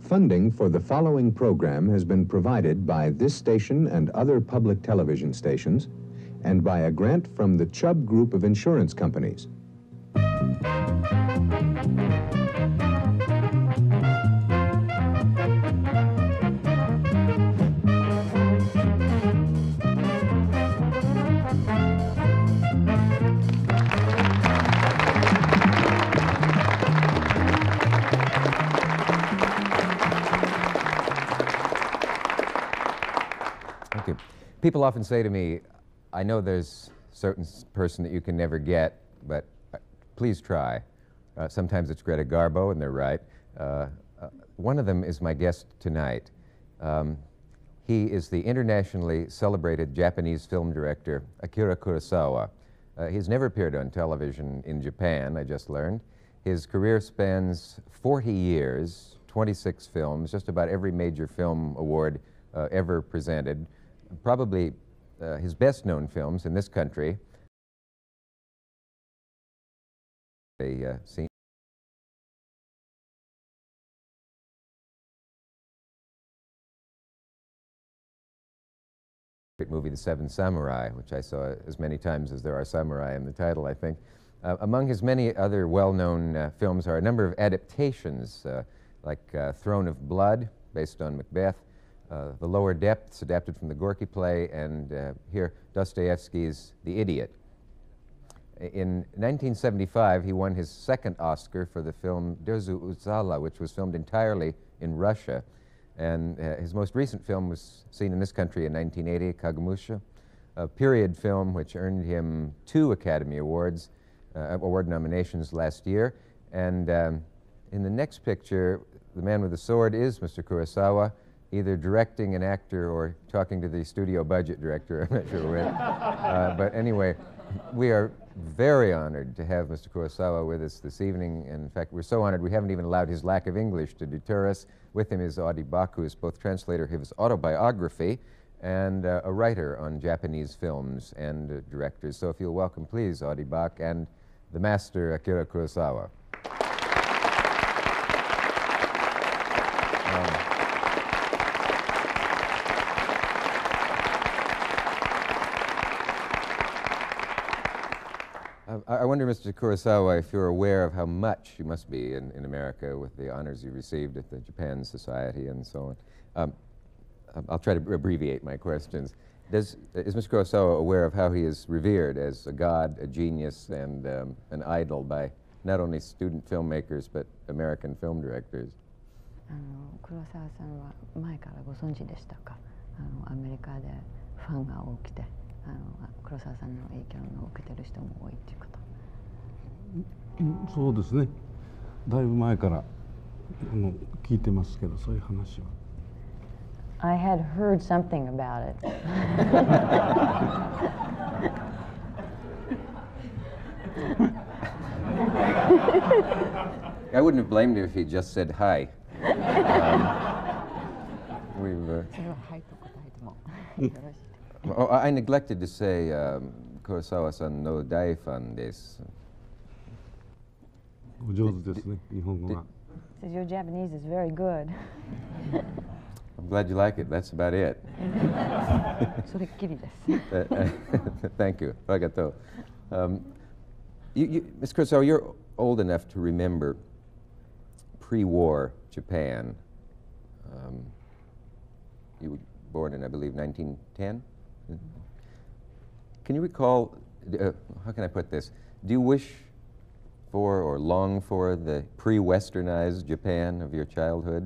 Funding for the following program has been provided by this station and other public television stations, and by a grant from the Chubb Group of Insurance Companies. People often say to me, I know there's a certain person that you can never get, but please try. Sometimes it's Greta Garbo, and they're right. One of them is my guest tonight. He is the internationally celebrated Japanese film director, Akira Kurosawa. He's never appeared on television in Japan, I just learned. His career spans 40 years, 26 films, just about every major film award ever presented. Probably his best-known films in this country, a scene movie, The Seven Samurai, which I saw as many times as there are samurai in the title, I think. Among his many other well-known films are a number of adaptations, like Throne of Blood, based on Macbeth, The Lower Depths, adapted from the Gorky play, and here Dostoevsky's The Idiot. In 1975, he won his second Oscar for the film Derzu Uzala, which was filmed entirely in Russia. And his most recent film was seen in this country in 1980, Kagemusha, a period film which earned him 2 Academy Awards, award nominations last year. And in the next picture, the man with the sword is Mr. Kurosawa, either directing an actor or talking to the studio budget director, I'm not sure which. But anyway, we are very honored to have Mr. Kurosawa with us this evening. And in fact, we're so honored we haven't even allowed his lack of English to deter us. With him is Audie Bach, who is both translator of his autobiography and a writer on Japanese films and directors. So if you'll welcome, please, Audie Bach and the master Akira Kurosawa. I wonder, Mr. Kurosawa, if you're aware of how much you must be in America with the honors you received at the Japan Society and so on. I'll try to abbreviate my questions. Is Mr. Kurosawa aware of how he is revered as a god, a genius, and an idol by not only student filmmakers but American film directors? 黒沢さんは前からご存知でしたか？アメリカでファンが多くて、黒沢さんの影響を受けている人も多いということ。 そうですね。だいぶ前から聞いてますけど、そういう話は。 I had heard something about it. I wouldn't have blamed him if he just said hi. I neglected to say Kurosawa-san no dai fan desu. お上手ですね、日本語が。 Says your Japanese is very good. I'm glad you like it. That's about it. それっきりです。 Thank you. Arigato. Ms. Kurosawa, you're old enough to remember pre-war Japan. You were born in, I believe, 1910? Can you recall, how can I put this? Do you wish for or long for the pre-westernized Japan of your childhood?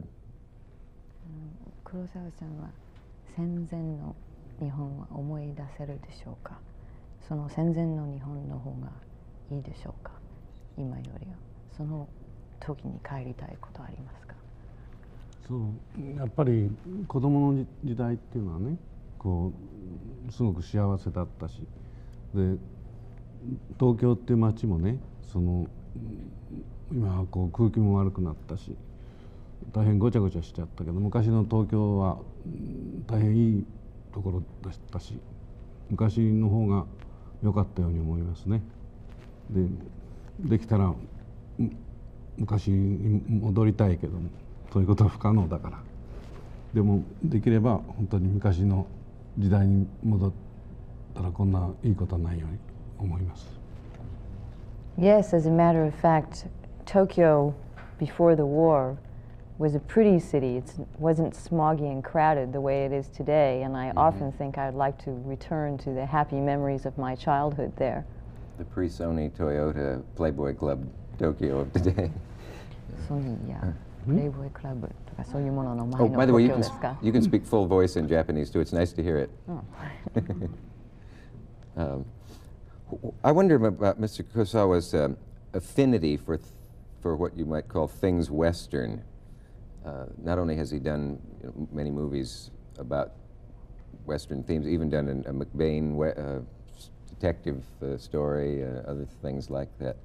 黒沢さんは戦前の日本は思い出せるでしょうか？その戦前の日本の方がいいでしょうか？今よりはその時に帰りたいことはありますか？ そうやっぱり子供の時代っていうのはね、こうすごく幸せだったし、で東京っていう街もね、今はこう空気も悪くなったし、大変ごちゃごちゃしちゃったけど、昔の東京は大変いいところだったし、昔の方が良かったように思いますね。できたら昔に戻りたいけども、 そういうことは不可能だから。でもできれば本当に昔の時代に戻ったらこんないいことはないように思います。 Yes, as a matter of fact, Tokyo before the war was a pretty city. It wasn't smoggy and crowded the way it is today, and I often think I'd like to return to the happy memories of my childhood there. The pre-Sony Toyota Playboy Club Tokyo of today. ソニーやプレイボーイクラブとかそういうものの前 Oh, の by the way, 東京ですか？ you can speak full voice in Japanese too. It's nice to hear it. I wonder about Mr. Kurosawa's affinity for what you might call things Western. Not only has he done many movies about Western themes, even done a McBain detective story, other things like that.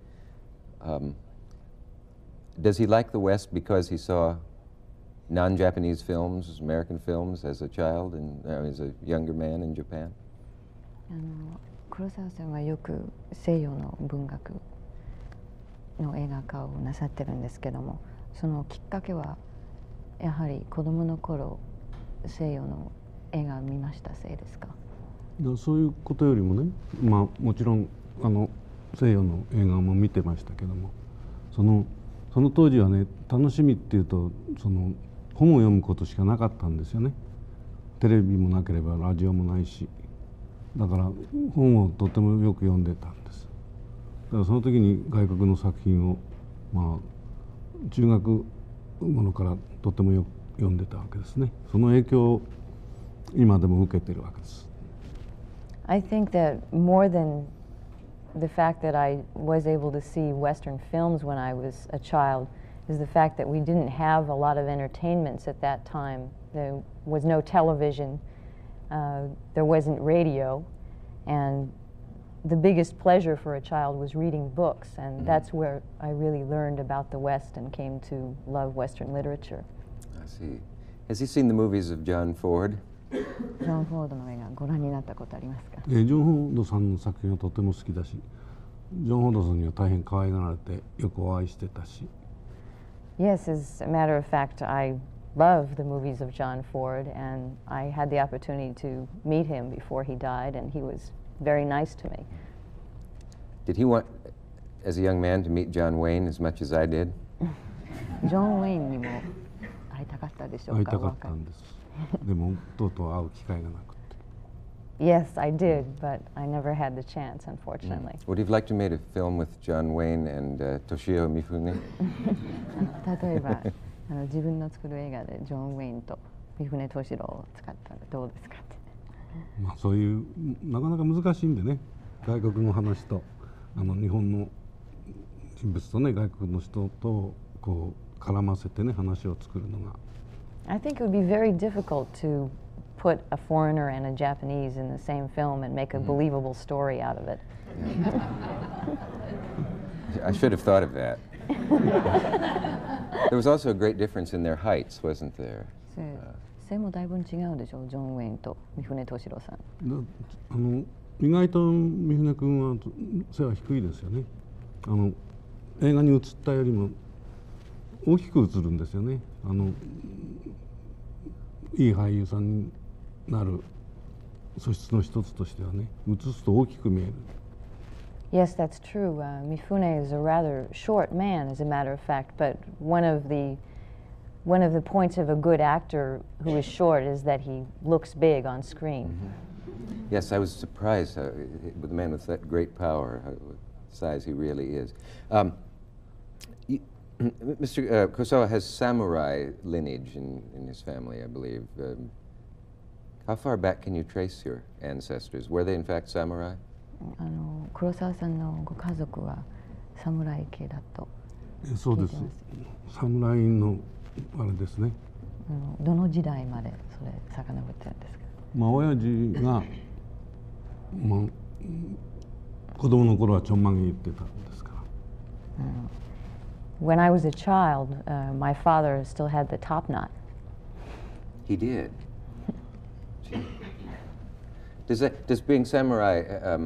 Does he like the West because he saw non-Japanese films, American films, as a child and as a younger man in Japan? 黒沢さんはよく西洋の文学の映画化をなさってるんですけども、そのきっかけはやはり子供の頃西洋の映画を見ましたせいですか？ そういうことよりもね、まあもちろん西洋の映画も見てましたけども、その当時はね、楽しみっていうと本を読むことしかなかったんですよね。テレビもなければラジオもないし、だから本をとてもよく読んでたんです。だからその時に外国の作品をまあ中学頃からとてもよく読んでたわけですね。その影響を今でも受けてるわけです。 I think that more than the fact that I was able to see Western films when I was a child is the fact that we didn't have a lot of entertainments at that time. There was no television, there wasn't radio, and the biggest pleasure for a child was reading books, and that's where I really learned about the West and came to love Western literature. I see. Has he seen the movies of John Ford? ジョン・フォードの映画ご覧になったことありますか？ ジョン・フォードさんの作品はとても好きだし、ジョン・フォードさんには大変可愛がられてよくお会いしてたし。 Yes, as a matter of fact, I love the movies of John Ford, and I had the opportunity to meet him before he died, and he was very nice to me. Did he want, as a young man, to meet John Wayne as much as I did? ジョン・ウェインにも会いたかったでしょうか？ 会いたかったんです。でもとうとう会う機会がなくて。 Yes, I did, but I never had the chance, unfortunately. Would you have liked to make a film with John Wayne and Toshio Mifune? 例えば自分の作る映画でジョン・ウェインと三船敏郎を使ったらどうですかって。 まあそういうなかなか難しいんでね、外国の話と日本の人物とね、外国の人とこう絡ませてね、話を作るのが。 I think it would be very difficult to put a foreigner and a Japanese in the same film and make a believable story out of it. I should have thought of that. There was also a great difference in their heights, wasn't there? 背もだいぶ違うでしょう、ジョン・ウェインと三船敏郎さん。 意外と三船君は背は低いですよね。映画に映ったよりも大きく映るんですよね。いい俳優さんになる素質の一つとしてはね、映すと大きく見える。 Yes, that's true. Mifune is a rather short man, as a matter of fact, but one of the points of a good actor who is short is that he looks big on screen. Yes, I was surprised with a man with that great power, size he really is. Mr. Kurosawa has samurai lineage in his family, I believe. How far back can you trace your ancestors? Were they in fact samurai? 黒沢さんのご家族は侍系だとそうです。侍のあれですね。 どの時代までそれ遡ってるんですか？ まあ親父が、子供の頃はちょんまげ言ってたんですから。 When I was a child, my father still had the top knot. He did. Does being samurai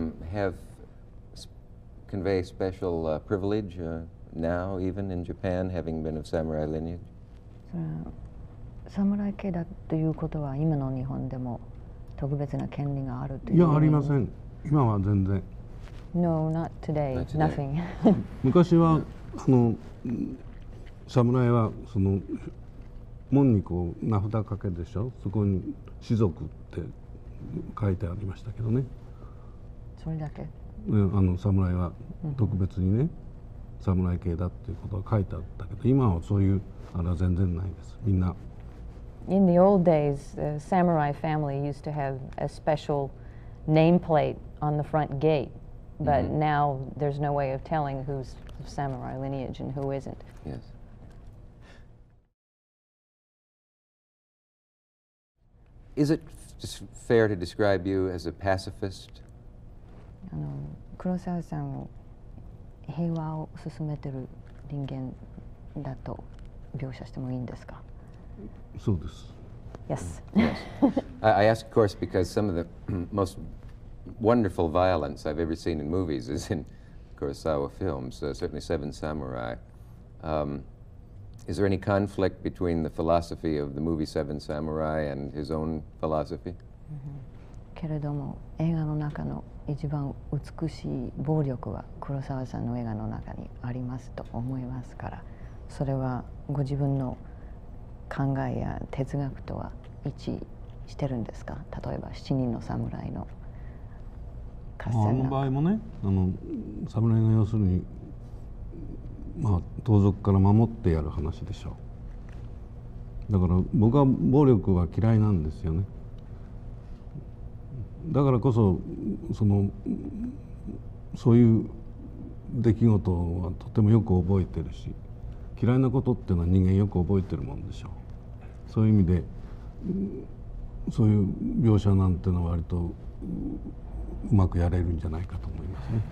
convey special privilege now, even in Japan, having been of samurai lineage? それは侍系だということは今の日本でも特別な権利があるという。 いやありません。今は全然。 No, not today. Not today. Nothing. 昔は侍はその門にこう名札かけでしょ。そこに士族って書いてありましたけどね。 それだけ。 侍は特別にね、侍系だっていうことが書いてあったけど、今はそういうあれは全然ないです。みんな。 In the old days, the samurai family used to have a special nameplate on the front gate, but now there's no way of telling who's of samurai lineage and who isn't. Yes. Is it fair to describe you as a pacifist? 黒沢さんを平和を進めてる人間だと描写してもいいんですか？ そうです。 Yes. I ask, of course, because some of the most wonderful violence I've ever seen in movies is in Kurosawa films, certainly Seven Samurai. Is there any conflict between the philosophy of the movie Seven Samurai and his own philosophy? けれども映画の中の一番美しい暴力は黒沢さんの映画の中にありますと思いますから、それはご自分の考えや哲学とは一致してるんですか？例えば七人の侍の合戦の場合もね、侍が要するに盗賊から守ってやる話でしょう。だから僕は暴力は嫌いなんですよね。だからこそそういう出来事はとてもよく覚えてるし、嫌いなことっていうのは人間よく覚えてるもんでしょう。そういう意味でそういう描写なんてのは割とうまくやれるんじゃないかと思いますね。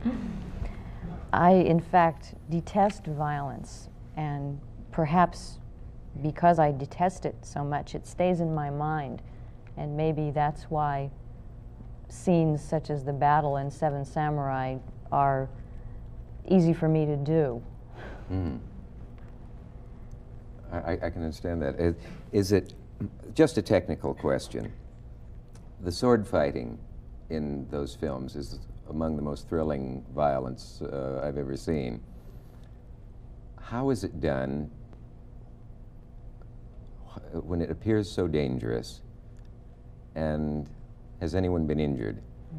I, in fact, detest violence, and perhaps because I detest it so much, it stays in my mind, and maybe that's why scenes such as the battle in Seven Samurai are easy for me to do. I can understand that. Is it just a technical question? The sword fighting in those films is among the most thrilling violence I've ever seen. How is it done when it appears so dangerous, and has anyone been injured?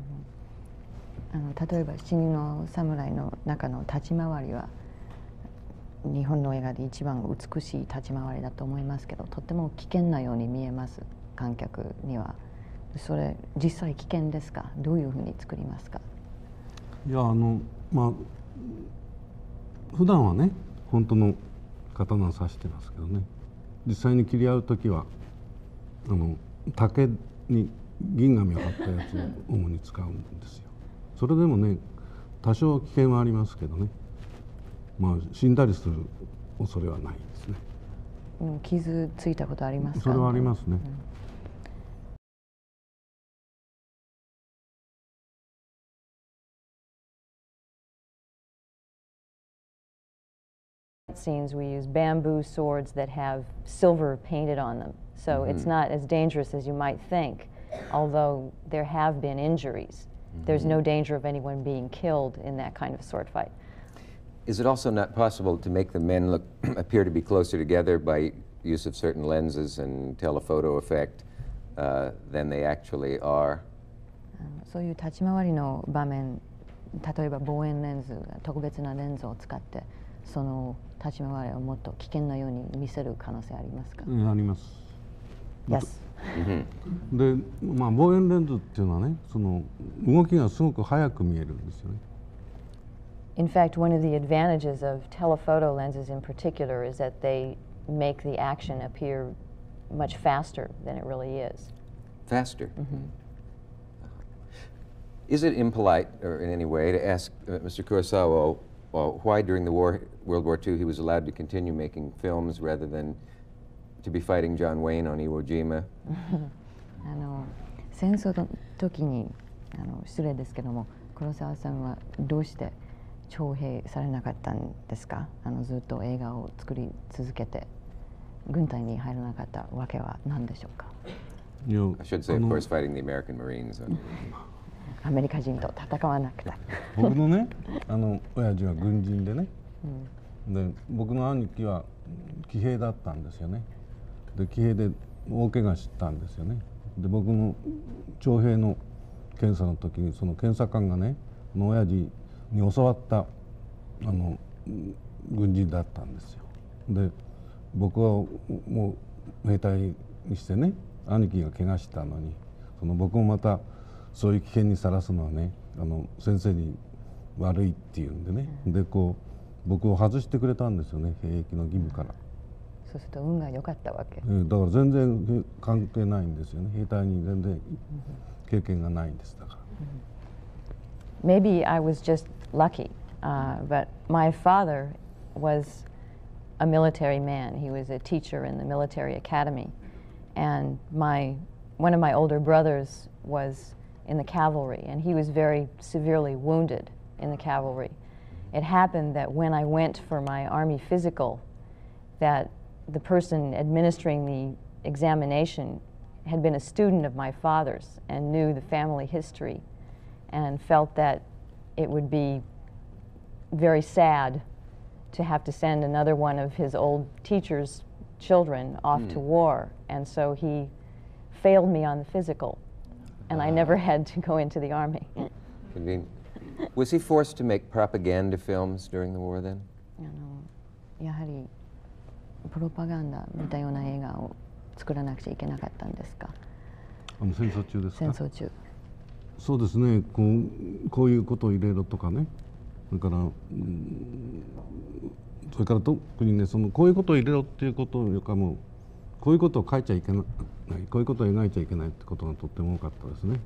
例えば七人の侍の中の立ち回りは日本の映画で一番美しい立ち回りだと思いますけど、とても危険なように見えます、観客には。それ実際危険ですか？どういうふうに作りますか？ いや普段はね本当の刀を刺してますけどね、実際に切り合う時は竹に銀紙を貼ったやつを主に使うんですよ。それでもね多少危険はありますけどね、死んだりする恐れはないですね。 傷ついたことありますか？ それはありますね。 Scenes we use bamboo swords that have silver painted on them, so it's not as dangerous as you might think, although there have been injuries. There's no danger of anyone being killed in that kind of sword fight. Is it also not possible to make the men appear to be closer together by use of certain lenses and telephoto effect than they actually are? そういう立ち回りの場面、例えば望遠レンズ、特別なレンズを使ってその立ち回りをもっと危険なように見せる可能性ありますか？ あります。 Yes. で、望遠レンズっていうのはね、その動きがすごく速く見えるんですよね。 In fact, one of the advantages of telephoto lenses in particular is that they make the action appear much faster than it really is. Faster? Is it impolite or in any way to ask Mr. Kurosawa why during the World War II he was allowed to continue making films rather than to be fighting John Wayne on Iwo Jima? 戦争の時に失礼ですけども、黒沢さんはどうして徴兵されなかったんですか？ずっと映画を作り続けて軍隊に入らなかったわけは何でしょうか。 いや I should say, of course, fighting the American Marines. アメリカ人と戦わなくて。 僕のね親父は軍人でね、で僕の兄貴は騎兵だったんですよね。で騎兵で大怪我したんですよね。で僕の徴兵の検査の時にその検査官がね親父に教わった軍人だったんですよ。で僕はもう兵隊にしてね兄貴が怪我したのに僕もまたそういう危険にさらすのはね先生に悪いっていうんでね、で僕を外してくれたんですよね、兵役の義務から。 そうすると運が良かったわけ。 だから全然関係ないんですよね、兵隊に全然経験がないんです。だから。 Maybe I was just lucky, but my father was a military man. He was a teacher in the military academy, and one of my older brothers was in the cavalry, and he was very severely wounded in the cavalry. It happened that when I went for my Army physical, that the person administering the examination had been a student of my father's and knew the family history and felt that it would be very sad to have to send another one of his old teacher's children off to war. And so he failed me on the physical, and I never had to go into the Army. Convenient. Was he forced to make propaganda films during the war then? やはりプロパガンダみたいな映画を作らなくちゃいけなかったんですか。 戦争中ですか。 戦争中。 そうですね、こういうことを入れろとかね、それから特にねこういうことを入れろっていうことよりかもこういうことを書いちゃいけない、こういうことを描いちゃいけないってことがとっても多かったですね。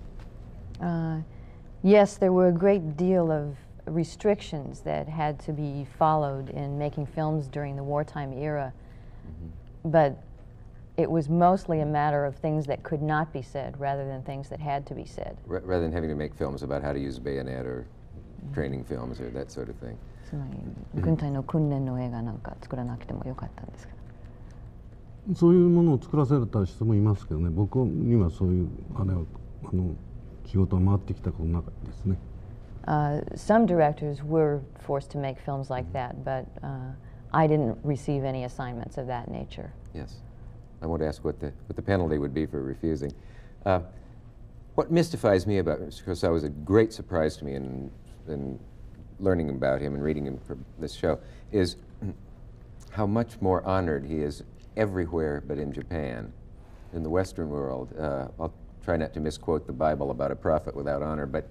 Yes, there were a great deal of restrictions that had to be followed in making films during the wartime era, but it was mostly a matter of things that could not be said rather than things that had to be said. Rather than having to make films about how to use a bayonet or training films or that sort of thing. つまり軍隊の訓練の映画なんか作らなくてもよかったんですか。 そういうものを作らせた人もいますけどね、僕にはそういう仕事が回ってきたことなかったですね。 Some directors were forced to make films like that, but I didn't receive any assignments of that nature. Yes. I want to ask what the penalty would be for refusing. What mystifies me about Mr. Kurosawa was a great surprise to me in learning about him and reading him for this show is how much more honored he is everywhere but in Japan. In the Western world, I'll try not to misquote the Bible about a prophet without honor, but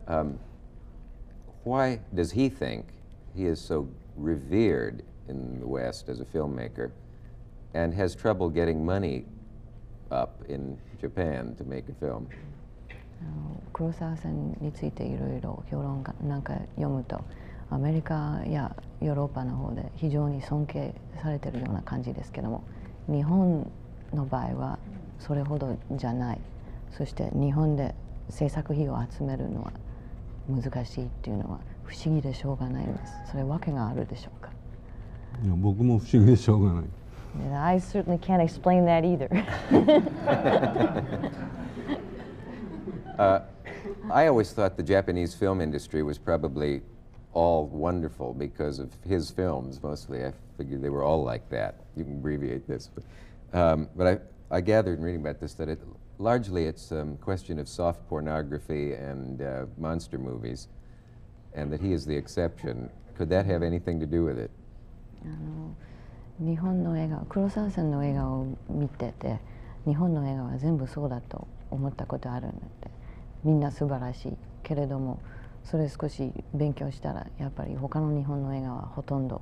why does he think he is so revered in the West as a filmmaker and has trouble getting money up in Japan to make a film? 黒沢さんについていろいろ評論なんか読むとアメリカやヨーロッパの方で非常に尊敬されているような感じですけども、日本の場合はそれほどじゃない。そして日本で制作費を集めるのは難しいっていうのは不思議でしょうがないんです。それ訳があるでしょうか。 いや僕も不思議でしょうがない。 I certainly can't explain that either. I always thought the Japanese film industry was probably all wonderful because of his films mostly. I figured they were all like that. You can abbreviate this. But I gathered in reading about this that largely it's a question of soft pornography and monster movies, and that he is the exception. Could that have anything to do with it? 日本の映画、黒沢さんの映画を見てて、日本の映画は全部そうだと思ったことあるので、みんな素晴らしいけれども、それ少し勉強したらやっぱり他の日本の映画はほとんど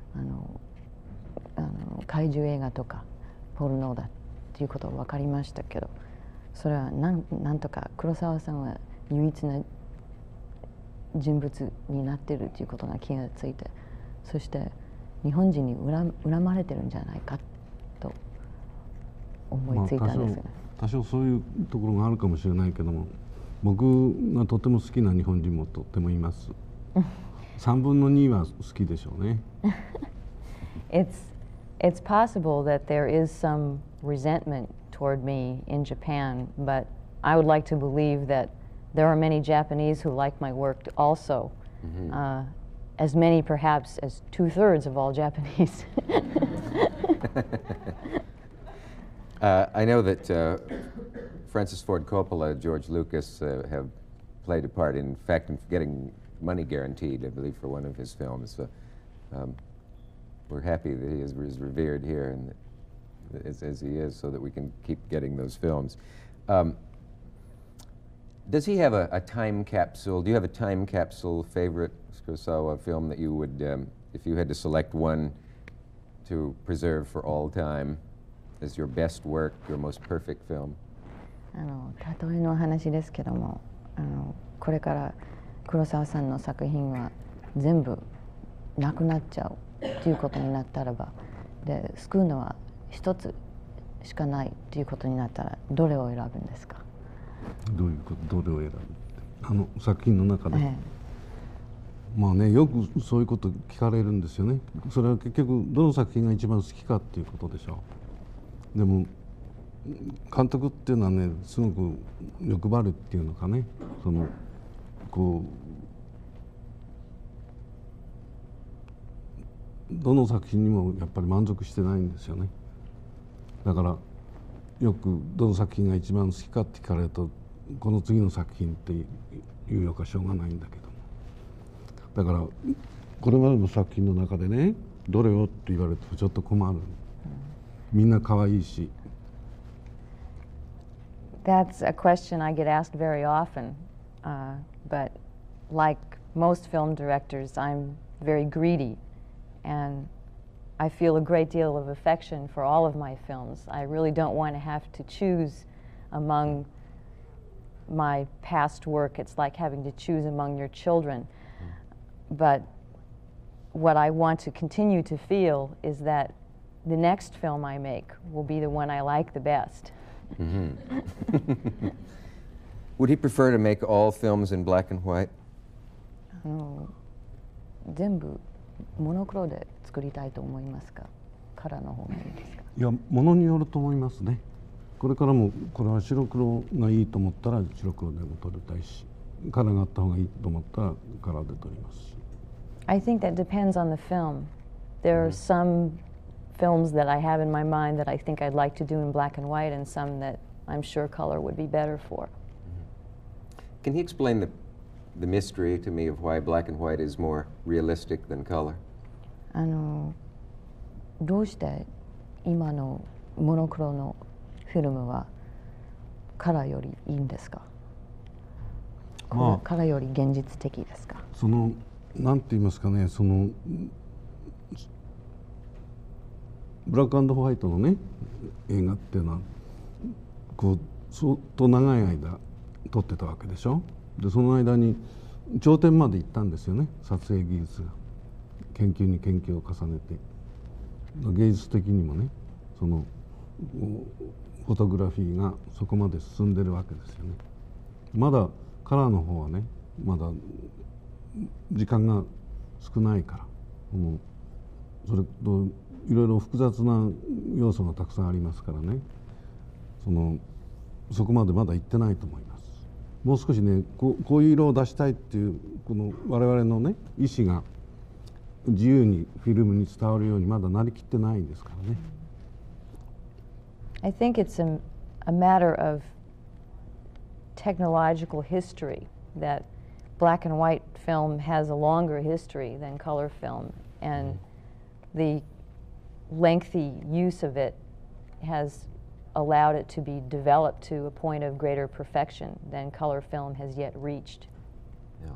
怪獣映画とかポルノだっていうことが分かりましたけど、それはなんとか黒沢さんは唯一な人物になってるということが気がついて、そして日本人に恨まれてるんじゃないかと思いついたんですが、 多少そういうところがあるかもしれないけども、僕がとても好きな日本人もとってもいます。3分の2は好きでしょうね。 It's It's possible that there is some resentment toward me in Japan, but I would like to believe that there are many Japanese who like my work also, as many perhaps as 2/3 of all Japanese. I know that Francis Ford Coppola, George Lucas have played a part, in fact, in getting money guaranteed, I believe, for one of his films. So, we're happy that he is revered here and as he is, so that we can keep getting those films. Does he have a time capsule? Do you have a time capsule favorite Kurosawa film that you would, if you had to select one to preserve for all time as your best work, your most perfect film? 例えの話ですけども、これから黒沢さんの作品は全部なくなっちゃうということになったらば、で救うのは一つしかないということになったら、どれを選ぶんですか？ どういうこと、どれを選ぶ？作品の中で、まあね、よくそういうこと聞かれるんですよね。それは結局どの作品が一番好きかっていうことでしょう。でも監督っていうのはね、すごく欲張るっていうのかね、こうどの作品にもやっぱり満足してないんですよね。だからよくどの作品が一番好きかって聞かれると、この次の作品って言うよかしょうがないんだけども、だからこれまでの作品の中でね、どれをって言われるとちょっと困る。みんな可愛いし。 That's a question I get asked very often, but like most film directors, I'm very greedy, and I feel a great deal of affection for all of my films. I really don't want to have to choose among my past work. It's like having to choose among your children. But what I want to continue to feel is that the next film I make will be the one I like the best. Would he prefer to make all films in black and white? 全部モノクロで作りたいと思いますか？カラーの方がいいですか？ いや、ものによると思いますね。これからもこれは白黒がいいと思ったら白黒でも撮りたいし、カラーがあった方がいいと思ったらカラーで撮りますし。 I think that depends on the film. There are some films that I have in my mind that I think I'd like to do in black and white, and some that I'm sure color would be better for. Can he explain the mystery to me of why black and white is more realistic than color? どうして今のモノクロのフィルムはカラーよりいいんですか？カラーより現実的ですか？ なんて言いますかね、ブラック&ホワイトのね映画っていうのはこう相当長い間撮ってたわけでしょ。でその間に頂点まで行ったんですよね、撮影技術が。研究に研究を重ねて、芸術的にもね、フォトグラフィーがそこまで進んでるわけですよね。まだカラーの方はね、まだ時間が少ないから、それといろいろ複雑な要素がたくさんありますからね、そこまでまだ行ってないと思います。もう少しね、こういう色を出したいっていうこの我々のね意思が自由にフィルムに伝わるようにまだなりきってないんですからね。 I think it's a matter of technological history, that black and white film has a longer history than color film, and the lengthy use of it has allowed it to be developed to a point of greater perfection than color film has yet reached. Yeah.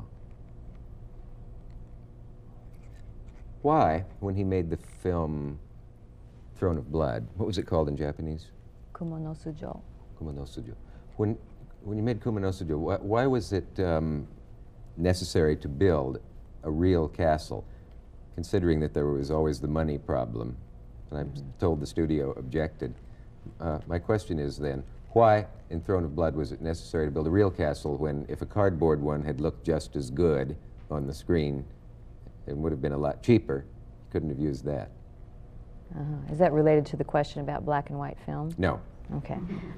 Why, when he made the film Throne of Blood, what was it called in Japanese? Kuma no Sujo. Kuma no Sujo. When you made Kuma no Sujo, why was it necessary to build a real castle, considering that there was always the money problem? And I'm told the studio objected. My question is then, why in Throne of Blood was it necessary to build a real castle when, if a cardboard one had looked just as good on the screen, it would have been a lot cheaper? You couldn't have used that. Is that related to the question about black and white film? No. Okay.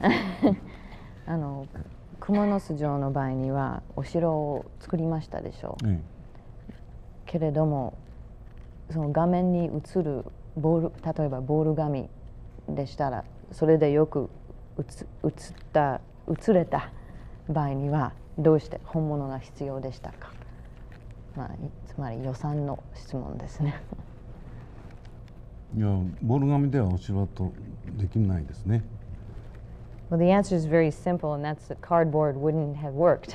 蜘蛛の巣城の場合にはお城を作りましたでしょう。けれどもその画面に映るボール、例えばボール紙でしたらそれでよく映れた場合にはどうして本物が必要でしたか。まあ、つまり予算の質問ですね。 いや、ボール紙ではお城とできないですね。 Well, the answer is very simple, and that's that cardboard wouldn't have worked.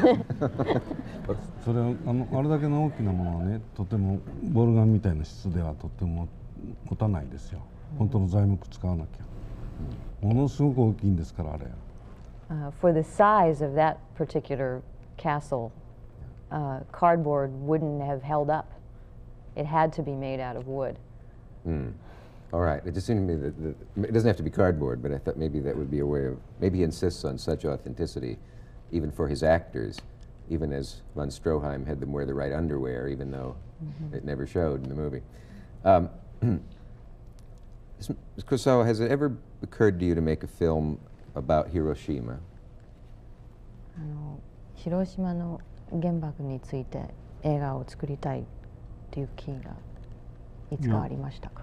それはあれだけの大きなものはね、とてもボール紙みたいな質ではとても持たないですよ。本当の材木使わなきゃ。ものすごく大きいんですからあれ。 For the size of that particular castle, cardboard wouldn't have held up. It had to be made out of wood. All right. It just seemed to me that it doesn't have to be cardboard, but I thought maybe that would be a way of, maybe he insists on such authenticity, even for his actors, even as von Stroheim had them wear the right underwear, even though it never showed in the movie. Ms. Kurosawa, has it ever occurred to you to make a film about Hiroshima? 広島の原爆について映画を作りたいという気がいつかありましたか。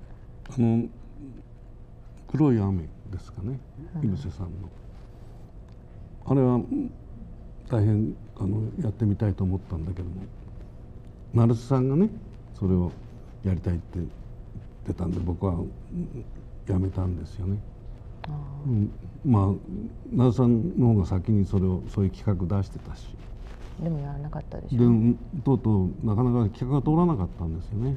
黒い雨ですかね、猪瀬さんの。あれは大変やってみたいと思ったんだけども、成瀬さんがねそれをやりたいって言ってたんで僕はやめたんですよね。まあ成瀬さんの方が先にそういう企画出してたし。 でもやらなかったでしょ。 でとうとうなかなか企画が通らなかったんですよね。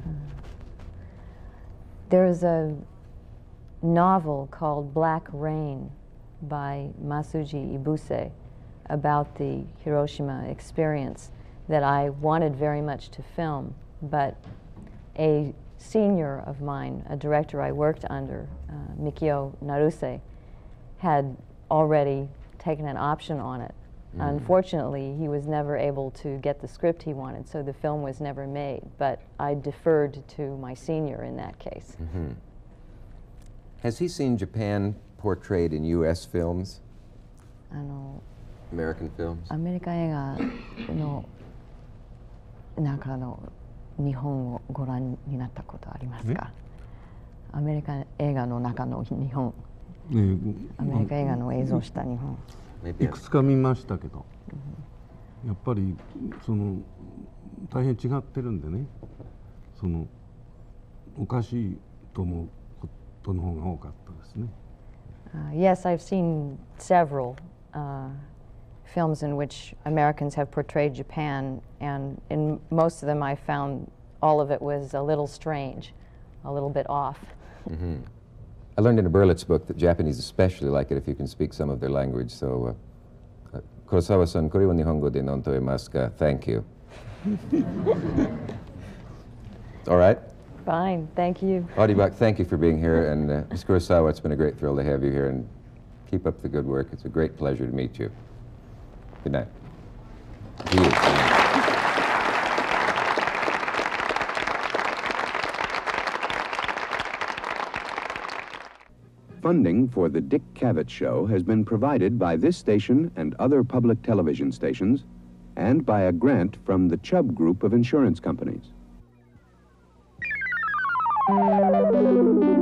There's a novel called Black Rain by Masuji Ibuse about the Hiroshima experience that I wanted very much to film, but a senior of mine, a director I worked under, Mikio Naruse, had already taken an option on it. Unfortunately, he was never able to get the script he wanted, so the film was never made, but I deferred to my senior in that case. Has he seen Japan portrayed in U.S. films? American films? アメリカ映画の中の日本をご覧になったことありますか。アメリカ映画の中の日本、アメリカ映画の映像した日本。 いくつか見ましたけど、やっぱり大変違ってるんでね、おかしいと思うことの方が多かったですね。 Yes, I've seen several films in which Americans have portrayed Japan, and in most of them I found all of it was a little strange, a little bit off. I learned in a Berlitz book that Japanese especially like it if you can speak some of their language. So, Kurosawa-san, kore wa nihongo de non toemasu ka? Thank you. All right? Fine, thank you. Audibak, thank you for being here. And Ms. Kurosawa, it's been a great thrill to have you here. And keep up the good work. It's a great pleasure to meet you. Good night. To you. Funding for the Dick Cavett Show has been provided by this station and other public television stations, and by a grant from the Chubb Group of Insurance Companies.